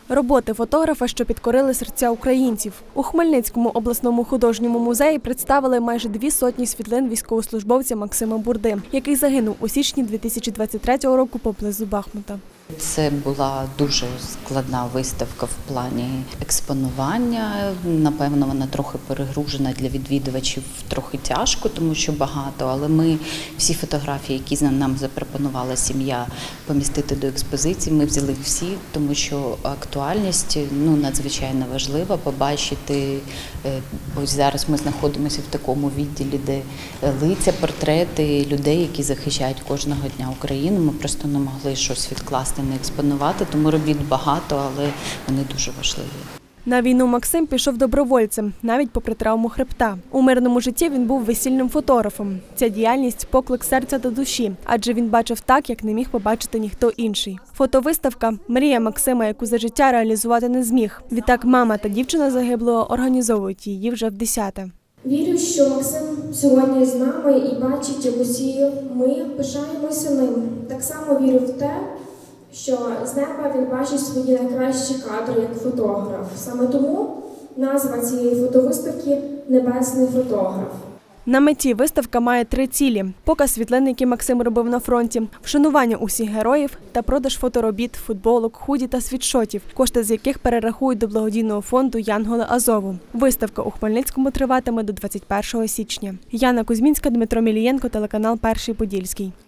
Роботи фотографа, що підкорили серця українців. У Хмельницькому обласному художньому музеї представили майже 200 світлин військовослужбовця Максима Бурди, який загинув у січні 2023 року поблизу Бахмута. Це була дуже складна виставка в плані експонування. Напевно, вона трохи перегружена для відвідувачів, трохи тяжко, тому що багато. Але ми всі фотографії, які нам запропонувала сім'я помістити до експозиції, ми взяли всі, тому що актуальність надзвичайно важлива. Побачити, ось зараз ми знаходимося в такому відділі, де лиця, портрети людей, які захищають кожного дня Україну. Ми просто не могли щось відкласти, не експонувати, тому робіт багато, але вони дуже важливі. На війну Максим пішов добровольцем, навіть попри травму хребта. У мирному житті він був весільним фотографом. Ця діяльність – поклик серця та душі, адже він бачив так, як не міг побачити ніхто інший. Фотовиставка – мрія Максима, яку за життя реалізувати не зміг. Відтак мама та дівчина загиблого організовують її вже вдесяте. Вірю, що Максим сьогодні з нами і бачить, як усі ми пишаємося ним. Так само вірю в те, що з неба він бачить свої найкращі кадри як фотограф. Саме тому назва цієї фотовиставки «Небесний фотограф». На меті виставка має 3 цілі – показ світлин, які Максим робив на фронті, вшанування усіх героїв та продаж фоторобіт, футболок, худі та світшотів, кошти з яких перерахують до благодійного фонду «Янголи Азову». Виставка у Хмельницькому триватиме до 21 січня. Яна Кузьмінська, Дмитро Мілієнко, телеканал «Перший Подільський».